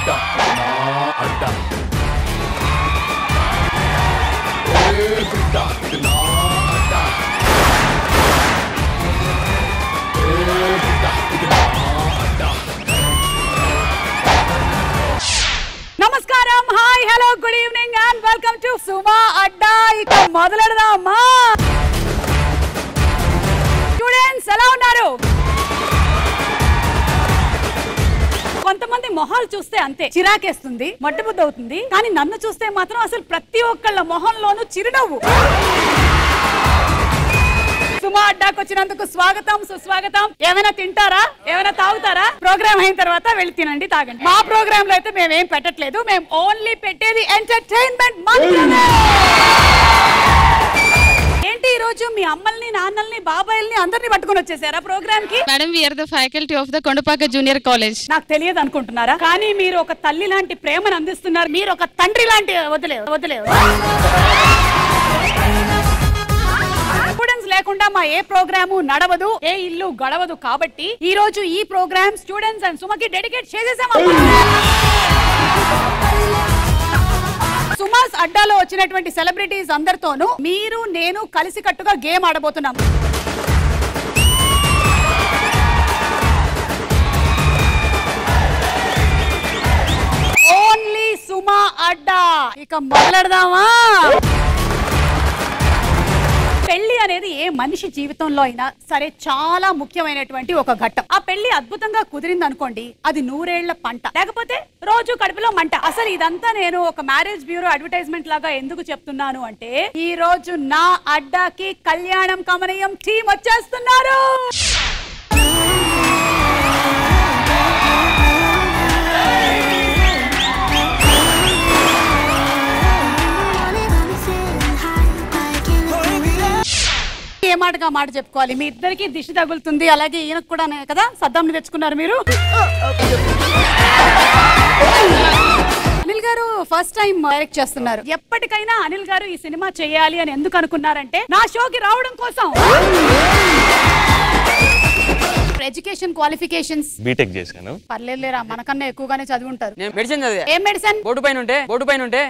నమస్కారం, hi, hello, good evening and welcome to Suma Adda. ఇక మొదలెడదామా? స్టూడెంట్స్ ఎలా ఉన్నారు? కొంతమంది మొహాలు చూస్తే అంతే చిరాకేస్తుంది, మట్టుబుద్ధి అవుతుంది. కానీ నన్ను చూస్తే మాత్రం అసలు ప్రతి ఒక్కళ్ళ మొహంలోనూ చిరునవ్వు. సుమా అడ్డాకు వచ్చినందుకు స్వాగతం, సుస్వాగతం. ఏమైనా తింటారా, ఏమైనా తాగుతారా? ప్రోగ్రామ్ అయిన తర్వాత వెళ్ళి తినండి, తాగండి. మా ప్రోగ్రామ్ లో అయితే మేమేం పెట్టట్లేదు, మేము ఓన్లీ పెట్టేది ఎంటర్టైన్మెంట్ మాత్రమే. ఏంటి ఈ రోజు మీ అమ్మల్ని, నాన్నల్ని, బాబాయిల్ని అందరినీ పట్టుకొని వచ్చేసారా ప్రోగ్రామ్ కి? Madam, we are the faculty of the Kondapaka junior college. నాకు తెలియదు అనుకుంటున్నారా? కానీ మీరు ఒక తల్లి లాంటి ప్రేమను అందిస్తున్నారు, మీరు ఒక తండ్రి లాంటి. వదిలేదు స్టూడెంట్స్ లేకుండా మా ఏ ప్రోగ్రాము నడవదు, ఏ ఇల్లు గడవదు. కాబట్టి ఈ రోజు ఈ ప్రోగ్రామ్ స్టూడెంట్స్ అండ్ సుమకి డెడికేట్ చేసేసాం. సుమాస్ అడ్డాలో వచ్చినటువంటి సెలబ్రిటీస్ అందరితోనూ మీరు నేను కలిసి కట్టుగా గేమ్ ఆడబోతున్నాం. ఓన్లీ సుమా అడ్డా. ఇక మొదలెడదామా? పెళ్లి అనేది ఏ మనిషి జీవితంలో అయినా సరే చాలా ముఖ్యమైనటువంటి ఒక ఘట్టం. ఆ పెళ్లి అద్భుతంగా కుదిరింది అనుకోండి, అది 100 ఏళ్ల పంట, లేకపోతే రోజు కడుపులో మంట. అసలు ఇదంతా నేను ఒక మ్యారేజ్ బ్యూరో అడ్వర్టైజ్మెంట్ లాగా ఎందుకు చెప్తున్నాను అంటే, ఈ రోజు నా అడ్డాకి కళ్యాణం కమనీయం టీం వచ్చేస్తున్నారు. ఏ మాటగా మాట చెప్పుకోవాలి, మీ ఇద్దరికి దిష్టి తగులుతుంది. అలాగే ఈయనకు కూడా కదా సద్దాంని తెచ్చుకున్నారు మీరు. అనిల్ గారు ఫస్ట్ టైం డైరెక్ట్ చేస్తున్నారు. ఎప్పటికైనా అనిల్ గారు ఈ సినిమా చేయాలి అని ఎందుకు అనుకున్నారంటే, నా షోకి రావడం కోసం. ఎడ్యుకేషన్ క్వాలిఫికేషన్స్ బీటెక్ చేశాను. పర్లేదులేరా, మనకన్నా ఎక్కువగానే చదివి ఉంటారు. నేను మెడిసిన్ చదివా. ఏం మెడిసిన్? బోర్డు పైన ఉంటే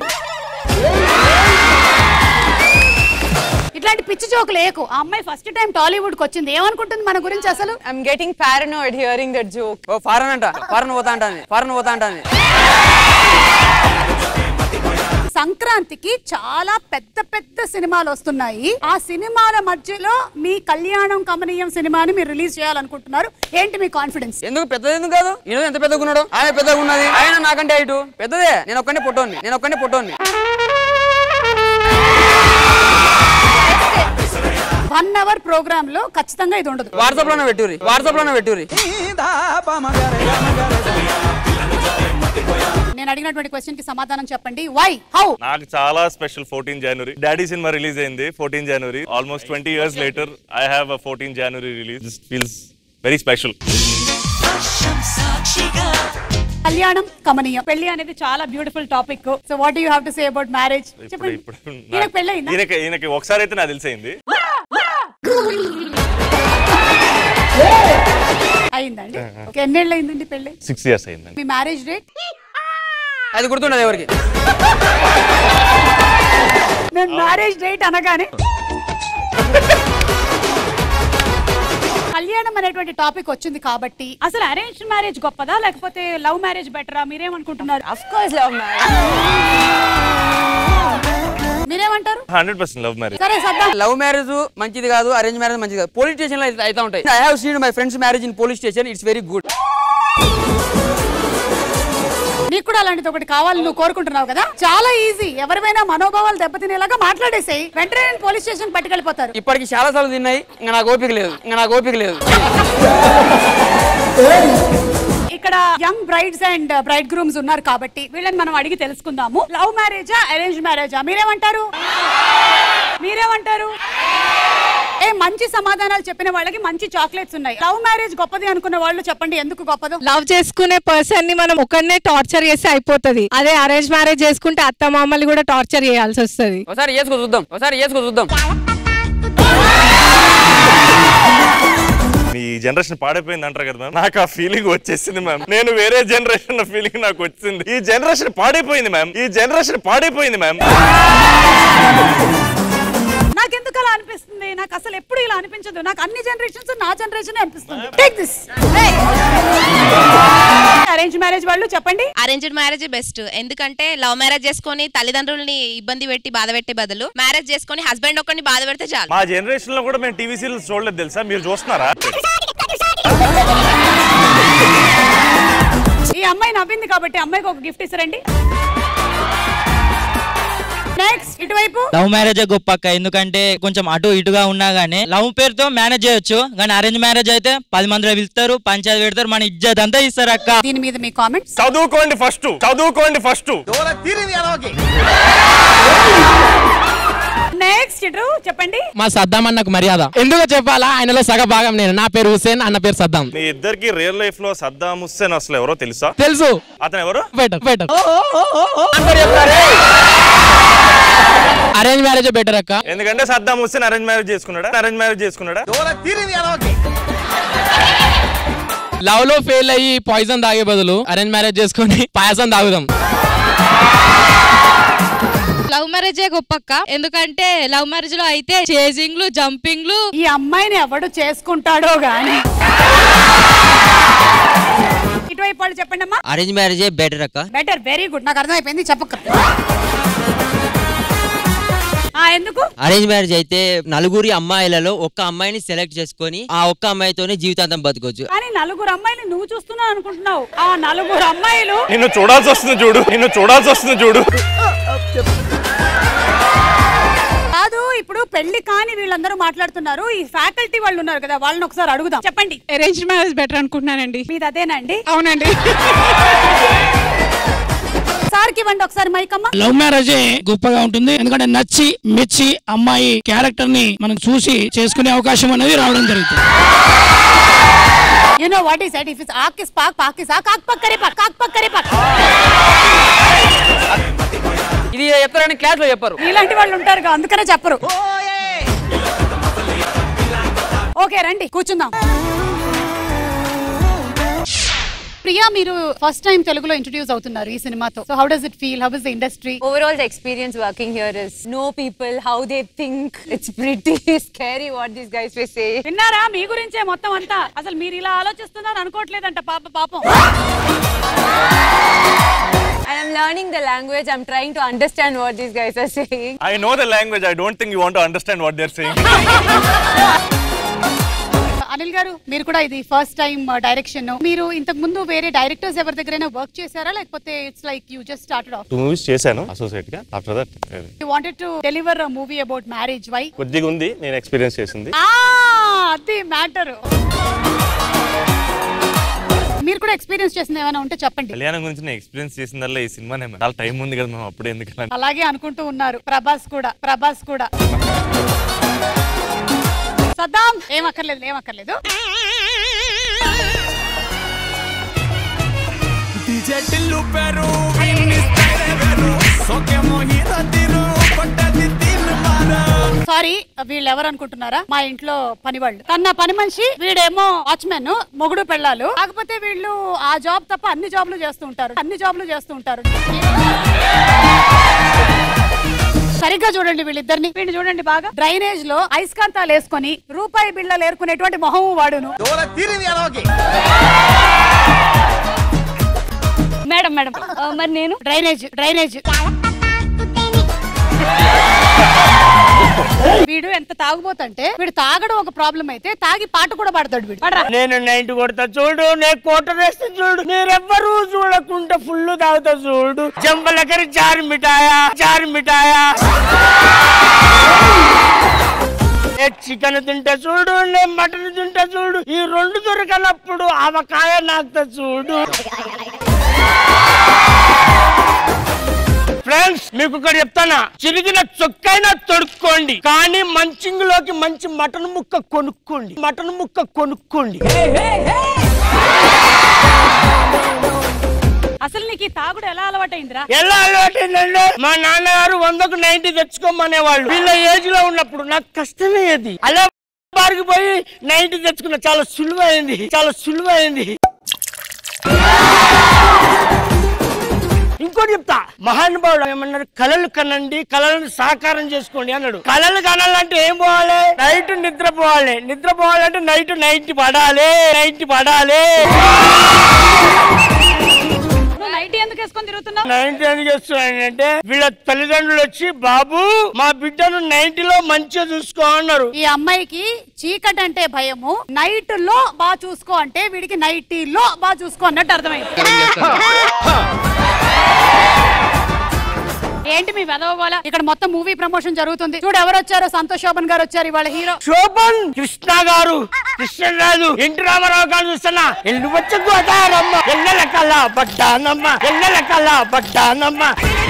ఇట్లాంటి పిచ్చి జోకులు లేకు. ఆ అమ్మాయి ఫస్ట్ టైం టాలీవుడ్ కి వచ్చింది, ఏమనుకుంటుంది మన గురించి అసలు? I'm getting paranoid hearing that joke. ఓ ఫారెన్ పోతా అంటాను. సంక్రాంతికి చాలా పెద్ద పెద్ద సినిమాలు వస్తున్నాయి. ఆ సినిమాల మధ్యలో మీ కళ్యాణం కమనీయం సినిమాని మీరు రిలీజ్ చేయాలనుకుంటున్నారు. ఏంటి మీ కాన్ఫిడెన్స్? ఎందుకు పెద్దది ఎందుకు కాదు? ఈయన ఎంత పెద్దగా ఉన్నాడు, ఆయన పెద్దగా ఉన్నది. ఆయన నాకంటే హైట్ పెద్దదే. నేను ఒక్కనే పొట్టోని. 1 hour ప్రోగ్రామ్ లో ఖచ్చితంగా ఇది ఉండదు. వాట్సాప్ లోనే పెట్టుర్రి. నేను అడిగినటువంటి క్వశ్చన్ కి సమాధానం చెప్పండి. Why, how? నాకు చాలా స్పెషల్ 14 జనవరి డాడీ సినిమా రిలీజ్ అయింది. 14 జనవరి almost 20 years later I have a 14 January release. This feels very special. Kalyanam Kamaneeyam, పెళ్లి అనేది చాలా beautiful topic. So what do you have to say about marriage? చెప్పండి. ఈయనకి పెళ్లి అయిందా? ఈయనకి ఒకసారి అయితే నాకు తెలిసింది. అయిందండి. ఓకే, ఎన్నేళ్ళు అయిందండి పెళ్లి? 6 years అయిందండి. మీ మ్యారేజ్ డేట్? అది గుర్తుండదు ఎవరికి. నేను మ్యారేజ్ డేట్ అనగానే కళ్యాణం అనేటువంటి టాపిక్ వచ్చింది కాబట్టి, అసలు అరేంజ్ మ్యారేజ్ గొప్పదా లేకపోతే లవ్ మ్యారేజ్ బెటరా? మీరేమనుకుంటున్నారు? Of course love marriage. మీరేమంటారు? 100% లవ్ మ్యారేజ్. సరే సద్దాం. లవ్ మ్యారేజ్ మంచిది కాదు, అరేంజ్ మ్యారేజ్ మంచిది కాదు. పోలీస్ స్టేషన్ లో అయితే ఉంటాయి. I have seen my friends marriage in police station. It's very good. నీకు కూడా అలాంటిది ఒకటి కావాలని నువ్వు కోరుకుంటున్నావు కదా? చాలా ఈజీ. ఎవరివైనా మనోభావాలు దెబ్బతినేలాగా మాట్లాడేసాయి, వెంటనే పోలీస్ స్టేషన్ పట్టుకెళ్ళిపోతారు. ఇప్పటికి చాలా సార్లు తిన్నాయి. ఇంకా నాకు ఓపిక లేదు. ఇక్కడ young brides and bridegrooms ఉన్నారు కాబట్టి వీళ్ళని మనం అడిగి తెలుసుకుందాము. లవ్ మ్యారేజా, అరేంజ్ మ్యారేజా? మీరేమంటారు? మంచి సమాధానాలు చెప్పిన వాళ్ళకి మంచి చాక్లెట్స్ ఉన్నాయి. లవ్ మ్యారేజ్ గొప్పది అనుకున్న వాళ్ళు చెప్పండి, ఎందుకు గొప్పదో? లవ్ చేసుకునే పర్సన్ ని మనం ఒకనే టార్చర్ చేస్తే అయిపోతుంది. అదే అరేంజ్ మ్యారేజ్ చేసుకుంటే అత్త మామల్ని కూడా టార్చర్ చేయాల్సి వస్తుంది. ఒకసారి చేసుకో చూద్దాం. మీ జనరేషన్ పాడైపోయింది అంటారు కదా మ్యామ్, నాకు ఆ ఫీలింగ్ వచ్చేసింది మ్యామ్. నేను వేరే జనరేషన్ ఫీలింగ్ నాకు వచ్చింది. ఈ జనరేషన్ పాడైపోయింది మ్యామ్, ఈ జనరేషన్ పాడైపోయింది మ్యామ్. నాకెందుకు అలా అనిపిస్తుంది? నాకు అసలు ఎప్పుడు ఇలా అనిపించదు. నాకు అన్ని జనరేషన్స్ నా జనరేషన్ అనిపిస్తుంది. Take this. అరేంజ్ మ్యారేజ్ వాళ్ళు చెప్పండి. Arranged marriage best. ఎందుకంటే లవ్ మ్యారేజ్ చేసుకొని తల్లిదండ్రుల్ని ఇబ్బంది పెట్టి బాధ పెట్టే బదులు మ్యారేజ్ చేసుకొని హస్బెండ్ ఒక్కడిని బాధ పెడితే చాలు. మా జనరేషన్ లో కూడా మేము టీవీ సీరియల్స్ చూడలేదు తెలుసా, మీరు చూస్తున్నారా? ఈ అమ్మాయి నవ్వింది కాబట్టి అమ్మాయికి ఒక గిఫ్ట్ ఇస్తారండి. నెక్స్ట్ ఇటువైపు. లవ్ మ్యారేజ్ గొప్ప అక్క, ఎందుకంటే కొంచెం అటు ఇటుగా ఉన్నా గానీ లవ్ పేరుతో మేనేజ్ చేయొచ్చు. కానీ అరేంజ్ మ్యారేజ్ అయితే 10 మందిలో పిలుస్తారు, పంచాయతీ పెడతారు, మన ఇజ్జత్ అంతా ఇస్తారు అక్క. దీని మీద మీ కామెంట్స్. చదువుకోండి ఫస్ట్, చదువుకోండి ఫస్ట్. నెక్స్ట్ ఇటు చెప్పండి. మా సద్దాం అన్నకు మర్యాద ఎందుకు చెప్పాలా? ఆయనలో సగ భాగం నేను. నా పేరు హుస్సేన్, అన్న పేరు సద్దాం. మీ ఇద్దరికి రియల్ లైఫ్ లో సద్దాం హుస్సేన్ అసలు ఎవరో తెలుసా? తెలుసు. అతను ఎవరు? Better better. Arrange marriage better అక్క. ఎందుకంటే సద్దాం హుస్సేన్ అరేంజ్ మ్యారేజ్ చేసుకున్నాడా? అరేంజ్ మ్యారేజ్ చేసుకున్నాడా? లవ్ లో ఫెయిల్ అయ్యి పాయిజన్ తాగే బదులు అరేంజ్ మ్యారేజ్ చేసుకొని పాయసం తాగుదాం. లవ్ మ్యారేజే గొప్పక్క, ఎందుకంటే లవ్ మ్యారేజ్ లో అయితే చేజింగ్లు జంపింగ్లు. ఈ అమ్మాయిని ఎవడు చేసుకుంటాడో గాని. ఇటువైపు వాళ్ళు చెప్పండి అమ్మా. అరేంజ్ మ్యారేజే బెటర్ అక్క. Better, very good. నాకు అర్థమైపోయింది, చెప్పక్క. ఎందుకు? అరేంజ్ మ్యారేజ్ అయితే నలుగురి అమ్మాయిలలో ఒక్క అమ్మాయిని సెలెక్ట్ చేసుకొని ఆ ఒక్క అమ్మాయితోనే జీవితాంతం బతకొచ్చు. కానీ నలుగురు అమ్మాయిలు నువ్వు చూస్తున్నావు అనుకుంటున్నావు. ఆ నలుగురు అమ్మాయిలు నిన్ను చూడాల్సి వస్తుంది చూడు, నిన్ను చూడాల్సి వస్తుంది చూడు. కాదు, ఇప్పుడు పెళ్లి కాని వీళ్ళందరూ మాట్లాడుతున్నారు. ఈ ఫ్యాకల్టీ వాళ్ళు ఉన్నారు కదా, వాళ్ళని ఒకసారి అడుగుదాం. చెప్పండి. అరేంజ్ మ్యారేజ్ బెటర్ అనుకుంటున్నానండి. మీది అదేనండి? అవునండి. సార్కి ఇవ్వండి ఒకసారి మైకమ్మ. లవ్ మ్యారేజ్ గొప్పగా ఉంటుంది, ఎందుకంటే నచ్చి మెచ్చి అమ్మాయి క్యారెక్టర్ ని మనం చూసి చేసుకునే అవకాశం అనేది రావడం జరుగుతుంది. You know what he said? If it's aak is paak, paak is aak, aak pak kare paak, aak pak kare paak. ఇది చెప్తారని క్లాస్ లో చెప్పారు. ఇలాంటి వాళ్ళు ఉంటారు, అందుకనే చెప్పరు. ఓకే రండి కూర్చుందాం. ప్రియా, మీరు ఫస్ట్ టైం తెలుగులో ఇంట్రొడ్యూస్ అవుతున్నారు ఈ సినిమాతో. So how does it feel? How is the industry? Overall, the experience working here is know people, how they think. It's pretty scary what these guys will say. విన్నారా? మీ గురించే మొత్తం అంతా. అసలు మీరు ఇలా ఆలోచిస్తున్నారు అనుకోవట్లేదంట పాపం. And I'm learning the language. I'm trying to understand what these guys are saying. I know the language. I don't think you want to understand what they're saying. Anil గారు, మీరు కూడా ఇది ఫస్ట్ టైం డైరెక్షన్. మీరు ఇంతకు ముందు వేరే directors ఎవరి దగ్గరైనా వర్క్ చేశారా, లేకపోతే it's like you just started off? 2 movies చేశాను అసోసియేట్ గా. After that you wanted to deliver a movie about marriage. Why? కొద్దిగా ఉంది నేను ఎక్స్పీరియన్స్ చేసింది. అది మ్యాటర్. మీరు కూడా ఎక్స్పీరియన్స్ చేసింది ఏమైనా ఉంటే చెప్పండి. కళ్యాణం గురించి నేను ఎక్స్పీరియన్స్ చేసిందల్లా ఈ సినిమానే. చాలా టైం ఉంది కదా మేము, అప్పుడే ఎందుకు అలాగే అనుకుంటూ ఉన్నారు. ప్రభాస్ కూడా. సద్దాం ఏమక్కర్లేదు. సారీ, వీళ్ళు ఎవరు అనుకుంటున్నారా? మా ఇంట్లో పని వాళ్ళు. తన పని మనిషి, వీడేమో వాచ్మెన్, మొగుడు పెళ్ళాలు. కాకపోతే వీళ్ళు ఆ జాబ్ తప్ప అన్ని జాబ్లు చేస్తూ ఉంటారు. సరిగ్గా చూడండి వీళ్ళిద్దరిని. వీడిని చూడండి బాగా. డ్రైనేజ్ లో అయస్కాంతాలు వేసుకొని రూపాయి బిళ్ళలు ఏరుకునేటువంటి మొహం వాడును. మేడం మరి నేను డ్రైనేజ్ వీడు ఎంత తాగుబోతంటే, వీడు తాగడం ఒక ప్రాబ్లం అయితే తాగి పాట కూడా పాడతాడు వీడు. నేను 90 కొడతా చూడు, నేను కోట వేస్తా చూడు, మీరెవ్వరూ చూడకుండా ఫుల్ తాగుతా చూడు, జంబలకరి చారు మిఠాయా చికెన్ తింటా చూడు, నేను మటన్ తింటా చూడు, ఈ 2 దొరకనప్పుడు ఆవకాయ నాకుతా చూడు. ఫ్రెండ్స్, మీకు ఇక్కడ చెప్తానా, చిరిగిన చొక్కైనా తొడుక్కోండి, కానీ మంచింగులోకి మంచి మటన్ ముక్క కొనుక్కోండి. అసలు నీకు ఈ తాగుడు ఎలా అలవాటైందిరా? ఎలా అలవాటైందంటే, మా నాన్నగారు 100కు 90 తెచ్చుకోమనేవాళ్ళు. వీళ్ళ ఏజ్ లో ఉన్నప్పుడు నాకు కష్టమే అది. అలా బారికి పోయి నైట్ తెచ్చుకున్నా. చాలా సులువైంది. ఇంకోటి చెప్తా, మహానుభావుడు ఏమన్నారు, కళలు కనండి, కళలను సాకారం చేసుకోండి అన్నాడు. కళలు కనాలంటే ఏం పోవాలి? నైట్ నిద్రపోవాలంటే నైట్ పడాలి. నైట్ ఎందుకు వేసుకొని తిరుగుతున్నావు? నైట్ ఎందుకు వేస్తున్నానంటే వీళ్ళ తల్లిదండ్రులు వచ్చి, బాబు మా బిడ్డను నైట్ లో మంచిగా చూసుకో అన్నారు. ఈ అమ్మాయికి చీకటి అంటే భయము, నైట్ లో బాగా చూసుకో అంటే వీడికి నైటీలో బాగా చూసుకో అన్నట్టు అర్థమైంది. ఏంటి మీ వెదవగోల? ఇక్కడ మొత్తం మూవీ ప్రమోషన్ జరుగుతుంది. చూడు ఎవరు వచ్చారో, సంతోష్ శోభన్ గారు వచ్చారు, ఇవాళ హీరో. శోభన్ కృష్ణ గారు, కృష్ణరాజు, ఎన్టీ రామారావు గారు చూస్తున్నా. ఎల్లెల కళ పడ్డానమ్మ.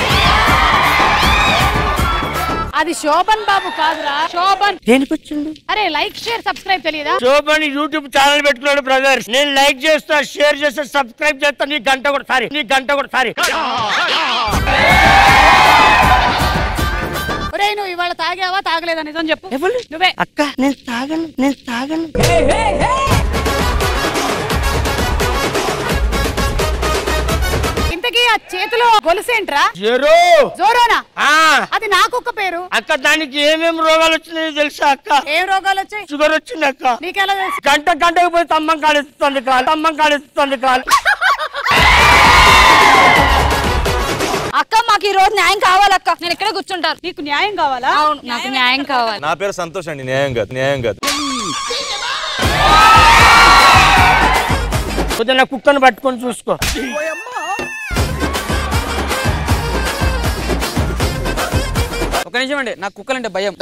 అది శోభన్ బాబు కాదురా, శోభన్. దేనికి వచ్చిండు? అరే లైక్ షేర్ సబ్స్క్రైబ్ తెలియదా? శోభన్ యూట్యూబ్ ఛానల్ పెట్టుకున్నాడు బ్రదర్. నేను లైక్ చేస్తా, షేర్ చేస్తా, సబ్స్క్రైబ్ చేస్తా. నీ గంట కూడా సారీ. ఒరేయ్ నువ్వు ఇవాళ తాగావా తాగలేదా నిజం చెప్పు. నువ్వే. అక్క నేను తాగను. ఇంతకీ ఆ చేతిలో గొలుసేంట్రా? జోరోనా? అది నాకొక్క పేరు. అక్క దానికి ఏమేమి రోగాలు వచ్చినాయో తెలుసా అక్క? ఏం రోగాలు వచ్చాయి? షుగర్ వచ్చింది అక్క. నీకెలా తెలుసు? గంటకు పోయి తమ్మం కాడెత్తుతుంది కాలు. అక్క మాకు ఈ రోజు న్యాయం కావాలక్క. నేను ఇక్కడే కూర్చుంటాను. నీకు న్యాయం కావాలా? అవును నాకు న్యాయం కావాలి. నా పేరు సంతోష్ అండి. న్యాయం కాదు. కొద్దిగా కుక్కను పట్టుకొని చూసుకో. ఒక నిమిషం అండి, నాకు కుక్కలంటే భయం.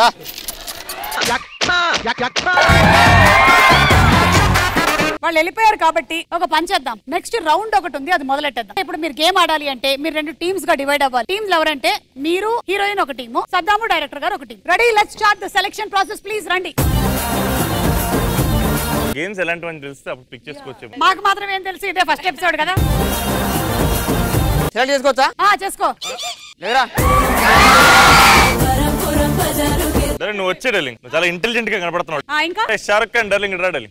వాళ్ళు వెళ్ళిపోయారు కాబట్టి ఒక పని చేద్దాం. నెక్స్ట్ రౌండ్ ఒకటి ఉంది, అది మొదలెట్టేద్దాం. ఇప్పుడు మీరు గేమ్ ఆడాలి అంటే మీరు 2 టీమ్స్ గా డివైడ్ అవ్వాలి. టీమ్స్ ఎవరంటే మీరు, హీరోయిన్ ఒక టీము, సద్దాము డైరెక్టర్ గారు ఒక team. Ready, let's start the selection process. Please రండి. గేమ్స్ ఎలాంటివని తెలిస్తే అప్పుడు పిక్ చేసుకోవచ్చు. మాకు మాత్రం ఏం తెలుసు, ఇదే ఫస్ట్ ఎపిసోడ్ కదా. సెలెక్ట్ చేసుకోవచ్చా? చేసుకో. లేరా నువ్వు వచ్చే డార్లింగ్, నువ్వు చాలా ఇంటెలిజెంట్ గా కనపడుతున్నావు. ఇంకా షారుఖ్ ఖాన్ డార్లింగ్, రా డార్లింగ్.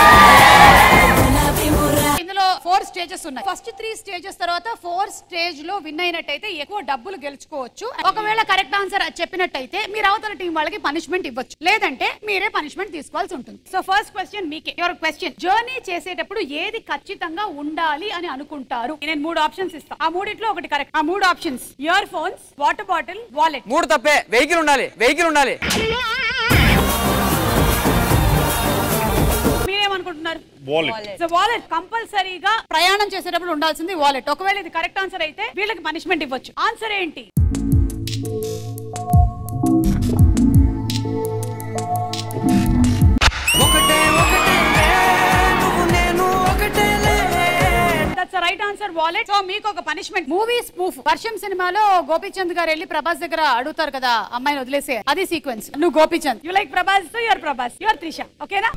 ఇందులో 4 స్టేజెస్ ఉన్నాయి. ఫస్ట్ 3 స్టేజెస్ తర్వాత 4 స్టేజ్ లో విన్ అయినట్టయితే ఎక్కువ డబ్బులు గెలుచుకోవచ్చు. ఒకవేళ కరెక్ట్ ఆన్సర్ చెప్పినట్టయితే మీరు అవతల టీం వాళ్ళకి పనిష్మెంట్ ఇవ్వచ్చు, లేదంటే మీరే పనిష్మెంట్ తీసుకోవాల్సి ఉంటుంది. సో ఫస్ట్ క్వశ్చన్ మీకే. యువర్ క్వశ్చన్, జర్నీ చేసేటప్పుడు ఏది ఖచ్చితంగా ఉండాలి అని అనుకుంటారు? నేను 3 ఆప్షన్స్ ఇస్తాను. ఆ 3 ఒకటి కరెక్ట్. ఆ 3 options earphones, water bottle, wallet. 3 తప్పే. వెహికల్ ఉండాలి. మీరేమనుకుంటున్నారు? వాలెట్ కంపల్సరీగా ప్రయాణం చేసేటప్పుడు ఉండాల్సింది వాలెట్. ఒకవేళ ఇది కరెక్ట్ ఆన్సర్ అయితే వీళ్ళకి పనిష్మెంట్ ఇవ్వచ్చు. ఆన్సర్ ఏంటి? Right answer wallet. సో మీకు ఒక పనిష్మెంట్. Movie spoof. వర్షం సినిమాలో గోపీచంద్ గారు వెళ్ళి ప్రభాస్ దగ్గర అడుగుతారు కదా అమ్మాయిని వదిలేసే, అది సీక్వెన్స్. నువ్వు Gopichand, you like Prabhas, so your Prabhas, your Trisha. ఓకేనా?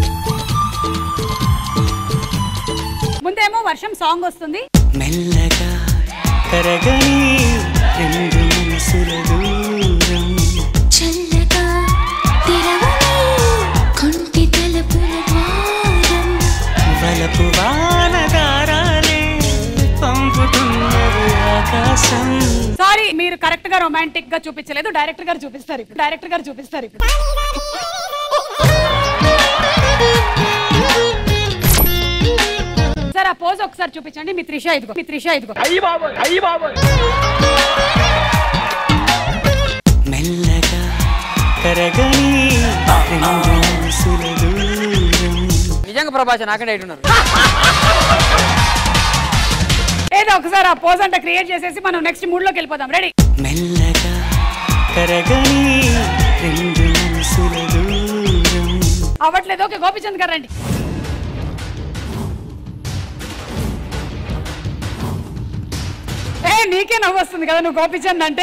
ముందేమో వర్షం సాంగ్ వస్తుంది. మెల్లగా కరగని రెండు మనసుల దూరం, చల్లగా తెరవని కొంటి తలుపుల ద్వారం, వలపు వానగారాలే పంపుతున్నది ఆకాశం. సారీ, మీరు కరెక్ట్ గా రొమాంటిక్ గా చూపించలేదు. డైరెక్టర్ గారు చూపిస్తారు ఇప్పుడు. సార్ ఆ పోజ్ ఒకసారి చూపించండి. మీ త్రిష ఇదిగో. మెల్లగా కరగని రెండు మనసుల దూరం. నిజంగా ప్రభాస్ నాకంటే అయితున్నారు. ఏదో ఒకసారి ఆ పోజ్ అంటే క్రియేట్ చేసేసి మనం నెక్స్ట్ మూడ్ లోకి వెళ్ళిపోదాం. రెడీ? మెల్లగా కరగని రెండు మనసుల దూరం. అవ్వట్లేదు. ఓకే, గోపీచంద్ గారు రండి. నీకే నవ్వు వస్తుంది కదా నువ్వు గోపీచంద్ అంటే.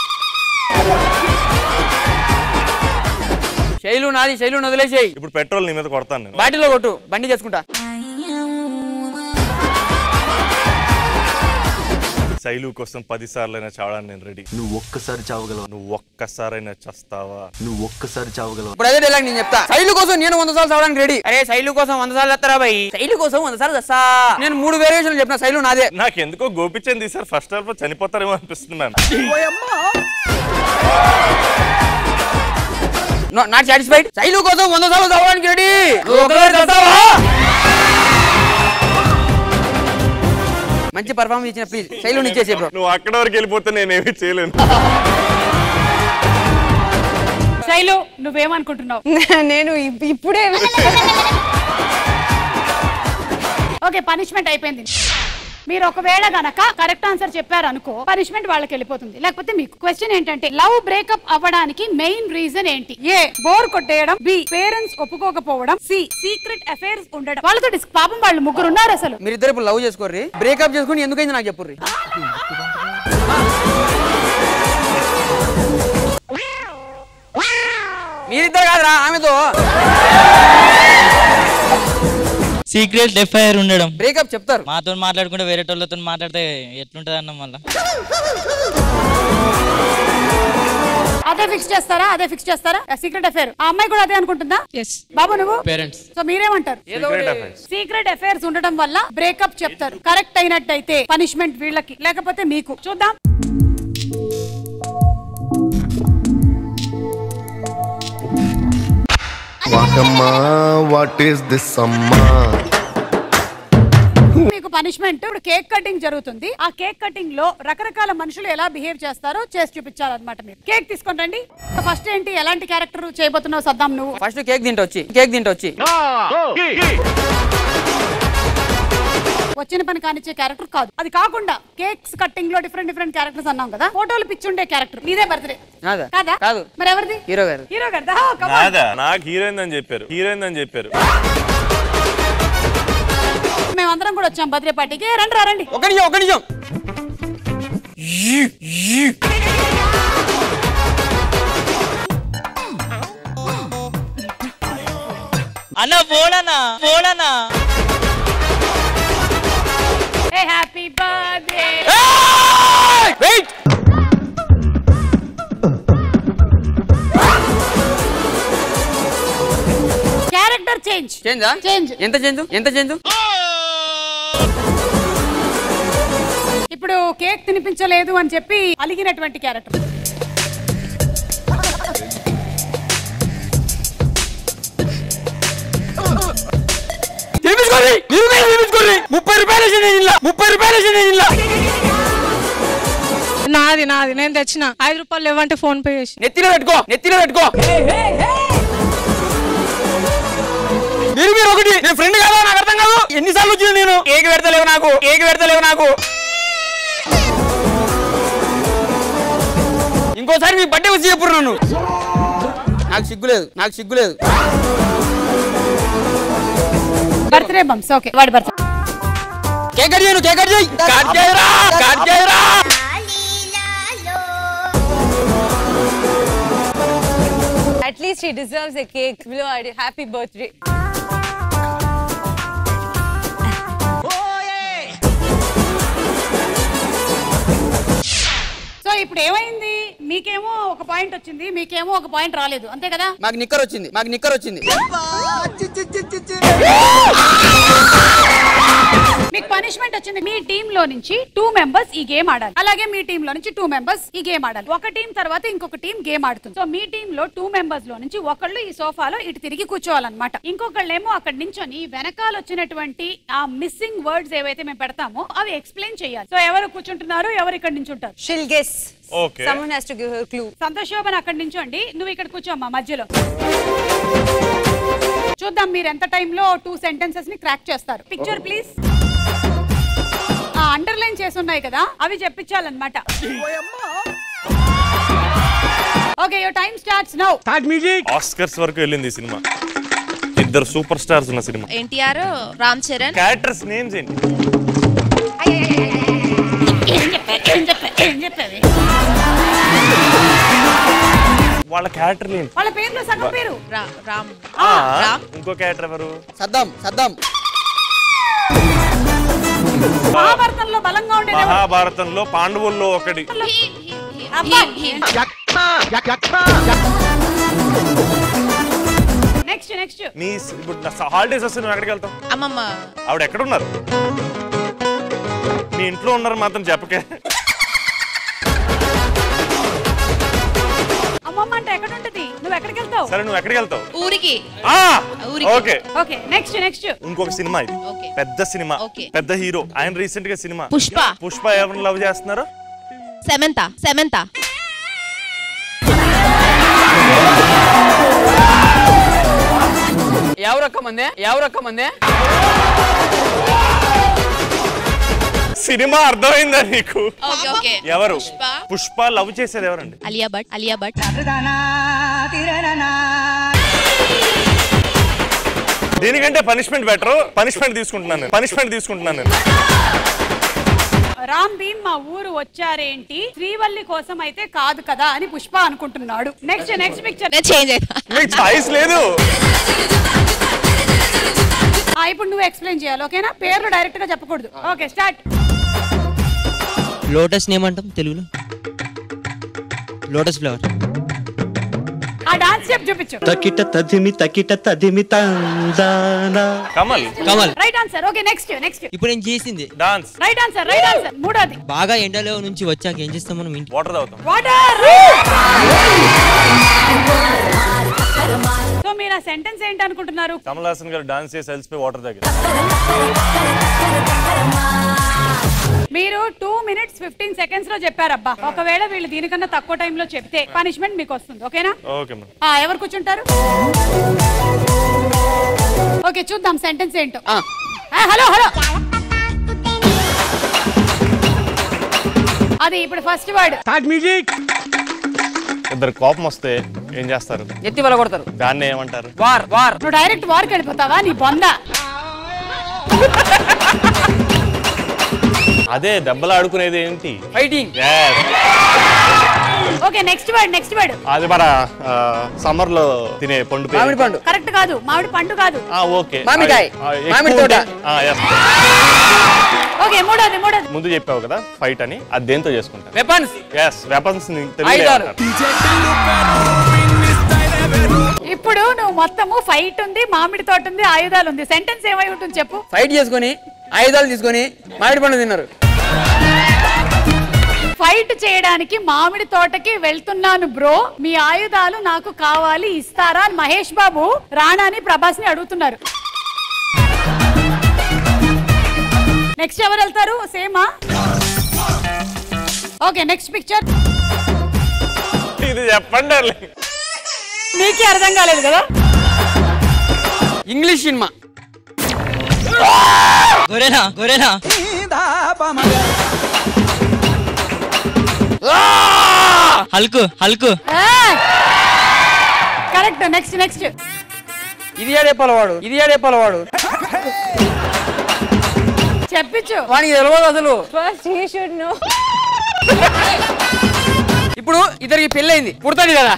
శైలు నాది, శైలు వదిలేసేయి. ఇప్పుడు పెట్రోల్ నీ మీద కొడతాను నేను. బాటిల్లో కొట్టు, బండి చేసుకుంటా. శైలు కోసం 10 సార్లైనా చావడానికి నేను రెడీ. నువ్వు ఒక్కసారి చావగలవా? నువ్వు ఒక్కసారైనా చస్తావా? నువ్వు ఒక్కసారి చావగలవా? ఇప్పుడు అదే డైలాగ్ నేను చెప్తా. శైలు కోసం నేను 100 సార్లు చావడానికి రెడీ. అరే శైలు కోసం 100 సార్లు వస్తారా భయ్? శైలు కోసం 100 సార్లు వస్తా. నేను 3 వేరియేషన్లు చెప్పిన శైలు నాదే. నాకు ఎందుకో గోపిచంద్ తీసారు ఫస్ట్ హాఫ్ లో చనిపోతారేమో అనిపిస్తుంది మ్యామ్. Not satisfied. శైలు కోసం 100 సార్లు చావడానికి రెడీ. మంచి పర్ఫార్మెన్స్ ఇచ్చిన ప్లీజ్ శైలు ఇచ్చేసే బ్రో. నువ్వు అక్కడ వరకు వెళ్ళిపోతే నేనేమి చేయలేను. శైలు నువ్వేమనుకుంటున్నావు? నేను ఇప్పుడే ఓకే పనిష్మెంట్ అయిపోయింది. మీరు ఒకవేళ గనక కరెక్ట్ ఆన్సర్ చెప్పారు అనుకో పనిష్మెంట్ వాళ్ళకి వెళ్ళిపోతుంది. లేకపోతే మీకు క్వశ్చన్ ఏంటంటే లవ్ బ్రేకప్ అవ్వడానికి మెయిన్ రీజన్ ఏంటి? ఏ బోర్ కొట్టేయడం, బి పేరెంట్స్ ఒప్పుకోకపోవడం, సి సీక్రెట్ అఫైర్స్ ఉండడం. వాళ్ళతో పాపం వాళ్ళు 3 ఉన్నారు అసలు. మీరిద్దరు ఇప్పుడు లవ్ చేసుకోర్రి, బ్రేకప్ చేసుకుని ఎందుకైంది నాకు చెప్పుర్రి. మీరిద్దరు కాదురా ఆమెతో సీక్రెట్ ఎఫ్ఐఆర్ ఉండడం. బ్రేకప్ చెప్తారు. మాతో మాట్లాడుకుంటే వేరే వాళ్ళతో మాట్లాడితే ఎట్లుంటది అన్న మళ్ళీ అదే ఫిక్స్ చేస్తారా? అదే ఫిక్స్ చేస్తారా సీక్రెట్ అఫైర్? ఆ అమ్మాయి కూడా అదే అనుకుంటుందా? బాబు నువ్వు పేరెంట్స్. సో మీరేమంటారు? సీక్రెట్ అఫైర్స్ ఉండడం వల్ల బ్రేకప్ చెప్తారు. కరెక్ట్ అయినట్టయితే పనిష్మెంట్ వీళ్ళకి, లేకపోతే మీకు. చూద్దాం. వాట్ ఈస్ దిస్ అమ్మా? మీకు పనిష్మెంట్ ఇప్పుడు కేక్ కటింగ్ జరుగుతుంది. ఆ కేక్ కటింగ్ లో రకరకాల మనుషులు ఎలా బిహేవ్ చేస్తారో చేసి చూపించాలన్నమాట. మీరు కేక్ తీసుకొని రండి. ఫస్ట్ ఏంటి, ఎలాంటి క్యారెక్టర్ చేయబోతున్నావు సద్దాం నువ్వు? ఫస్ట్ కేక్ తింటొచ్చి వచ్చిన పని కానిచ్చే క్యారెక్టర్ కాదు. అది కాకుండా కేక్స్ కట్టింగ్ లో డిఫరెంట్ క్యారెక్టర్స్ అన్నాం కదా. ఫోటోలు పిచ్చుండే క్యారెక్టర్ నీదే బర్త్డే కాదా? కాదు. మరి ఎవరిది? హీరో గారు. నాకు హీరోయిన్ అని చెప్పారు. మేమందరం కూడా వచ్చాం బర్త్డే పార్టీకి. రండి. ఒక నిజం అన్న పోడనా happy birthday. Wait character change. ఎంత చేంజ్? ఇప్పుడు కేక్ తినిపించలేదు అని చెప్పి అలిగినటువంటి క్యారెక్టర్. నాది నేను తెచ్చిన 5 రూపాయలు లేవంటే ఫోన్ పే చేసి నెత్తిలో పెట్టుకో. మీరు ఒకటి నేను ఫ్రెండ్ కాదా నాకు అర్థం కాదు. ఎన్నిసార్లు వచ్చింది నేను కేక్ పెడతలేవు నాకు. ఇంకోసారి మీ బర్త్డే వచ్చి చెప్పుడు నన్ను. నాకు సిగ్గులేదు. Birthday bumps okay. వాడి బర్త్డే కేక్ కట్ చేయరా. At least he deserves a cake. Happy birthday. So ఇప్పుడు ఏమైంది? మీకేమో ఒక పాయింట్ వచ్చింది, మీకేమో ఒక పాయింట్ రాలేదు, అంతే కదా? మాకు నిక్కర్ వచ్చింది. మీకు పనిష్మెంట్ వచ్చింది. మీ టీమ్ లో నుంచి 2 మెంబర్స్ ఈ గేమ్ ఆడాలి. అలాగే మీ టీమ్ లో నుంచి 2 మెంబర్స్ ఈ గేమ్ ఆడాలి. ఒక టీం తర్వాత ఇంకొక టీం గేమ్ ఆడుతుంది. సో మీ టీమ్ లో 2 మెంబర్స్ లో నుంచి ఒకళ్ళు ఈ సోఫాలో ఇటు తిరిగి కూర్చోవాలన్నమాట. ఇంకొకళ్ళేమో అక్కడ నించొని వెనకాల వచ్చినటువంటి ఆ మిస్సింగ్ వర్డ్స్ ఏవైతే మేము పెడతామో అవి ఎక్స్ప్లెయిన్ చేయాలి. సో ఎవరు కూర్చుంటున్నారు, ఎవరు ఇక్కడ నించుంటారు? She'll guess. Okay. Someone has to give her clue. Santosh Shobhan అక్కడ నించోండి, నువ్వు ఇక్కడ కూర్చోమ్మా మధ్యలో. చూద్దాం మీరు ఎంత టైంలో 2 సెంటెన్సెస్ ని క్రాక్ చేస్తారు. Picture please. అండర్లైన్ చేసి ఉన్నాయి కదా, అవి చెప్పించాలన్నమాట. Okay your time starts now. Oscars వరకు వెళ్ళింది సినిమా. 2 సూపర్ స్టార్స్ ఉన్న సినిమా. ఎన్టీఆర్, రామ్ చరణ్. క్యారెక్టర్స్ నేమ్స్ ఏంటి? వాళ్ళ క్యారెక్టర్ ఏంటి? వాళ్ళ పేర్లు సగం పేరు. రామ్. ఇంకో క్యారెక్టర్ ఎవరు? సద్దాం. మహాభారతంలో బలంగా ఉండేది ఎవరు? మహాభారతంలో పాండవుల్లో ఒకటి. అబ్బా. Next next. నీ ఇప్పుడు హాలిడేస్ వస్తే నువ్వు ఎక్కడికి వెళ్తావు? అమ్మమ్మ. ఆవిడ ఎక్కడ ఉన్నారు? నీ ఇంట్లో ఉన్నారు మాత్రం చెప్పకే. అమ్మమ్మ అంటే ఎక్కడ ఉంటది? నువ్వు ఎక్కడికి వెళ్తావు? సరే నువ్వు ఎక్కడికి వెళ్తావు? ఊరికి. Okay okay next next. ఇంకొక సినిమా ఇది, పెద్ద సినిమా, పెద్ద హీరో. ఆయన రీసెంట్ గా సినిమా పుష్ప. పుష్ప ఎవరిని లవ్ చేస్తున్నారు? సమంత. సమంత. ఎవరొక్కమందే సినిమా అర్థమైందా నీకు? ఓకే. ఎవరు? పుష్ప లవ్ చేసేది ఎవరండి? అలియా భట్. అలియా భట్. దీనికంటే పనిష్మెంట్ బెటర్. పనిష్మెంట్ తీసుకుంటున్నాను నేను. రామ్ భీమ్ మా ఊరు వచ్చారేంటి, శ్రీవల్లి కోసం అయితే కాదు కదా అని పుష్ప అనుకుంటున్నాడు. Next picture. మీకు చాయిస్ లేదు. ఇప్పుడు నువ్వు ఎక్స్ప్లెయిన్ చేయాలి, ఓకేనా? పేర్లు డైరెక్ట్ గా చెప్పకూడదు. Okay start. లోటస్ నేమ్ అంటాం తెలుగులో. Lotus flower. ఆ డాన్స్ స్టెప్ చూపించు. తకిట తదిమి తందానా. Kamal. Right answer. Okay next. ఇప్పుడు నేను చేసింది డాన్స్. Right answer. మూడోది. బాగా ఎండలో నుంచి వచ్చాక ఏం చేస్తాం మనం? వాటర్ తాగుతాం. వాటర్. సో మీరు ఆ సెంటెన్స్ ఏంటి అనుకుంటున్నారు? కమల్ హాసన్ గారు డాన్స్ చేసి అలసిపోయి వాటర్ తాగారు. మీరు 2 minutes 15 seconds లో చెప్పారబ్బా. ఒకవేళ వీళ్ళు దీనికన్నా తక్కువ టైంలో చెప్తే పనిష్మెంట్ మీకు వస్తుంది, ఓకేనా? ఓకే. ఎవరు కూర్చుంటారు? ఓకే చూద్దాం సెంటెన్స్ ఏంటో. హలో అది ఇప్పుడు ఫస్ట్ వర్డ్. ఇద్దరు కోపం వస్తే ఏం చేస్తారు? ఎత్తి వల కొడతారు. దాన్ని ఏమంటారు? వార్. నువ్వు డైరెక్ట్ వార్కి వెళ్ళిపోతావా నీ బొంద? అదే దెబ్బలు ఆడుకునేది ఏంటి? ఫైటింగ్. Okay next word. అది మన సమ్మర్ లో తినే పండు. మామిడి పండు. కరెక్ట్ కాదు, మామిడి పండు కాదు. ఓకే మామిడికాయ. మామిడి తోట. ఓకే మూడోది. ముందు చెప్పావు కదా ఫైట్ అని, అది దేంతో చేసుకుంటారు? వెపన్స్. వెపన్స్. ఇప్పుడు నువ్వు మొత్తము ఫైట్ ఉంది, మామిడి తోట ఉంది, ఆయుధాలు ఉంది. సెంటెన్స్ ఏమై ఉంటుంది చెప్పు? ఫైట్ చేసుకొని ఆయుధాలు తీసుకొని మామిడి పండు తిన్నారు. ఫైట్ చేయడానికి మామిడి తోటకి వెళ్తున్నాను బ్రో, మీ ఆయుధాలు నాకు కావాలి, ఇస్తారా అని మహేష్ బాబు రాణాని ప్రభాస్ ని అడుగుతున్నారు. నెక్స్ట్ ఎవరు వెళ్తారు? సేమా? Okay next picture. ఇది చెప్పండి. నీకే అర్థం కాలేదు కదా? ఇంగ్లీష్ సినిమా. గొరేనా. హల్కు. కరెక్ట్. నెక్స్ట్. ఇది ఏడేపలవాడు. చెప్పించు. వానికి తెలియదు అసలు. First he should know. ఇప్పుడు ఇద్దరికి పెళ్ళైంది, పుడతాడు కదా.